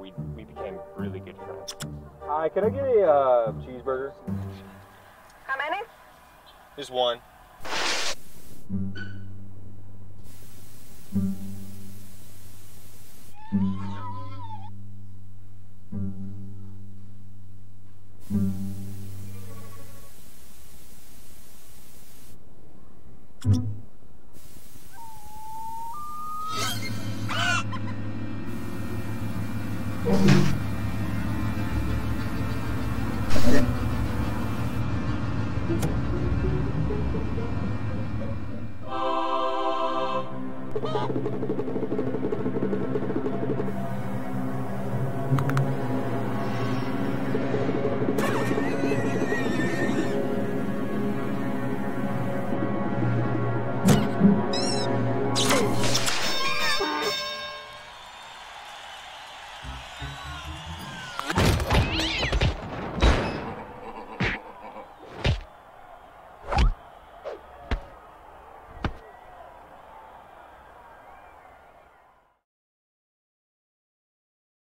we became really good friends. Hi, can I get a cheeseburger? How many? Just one.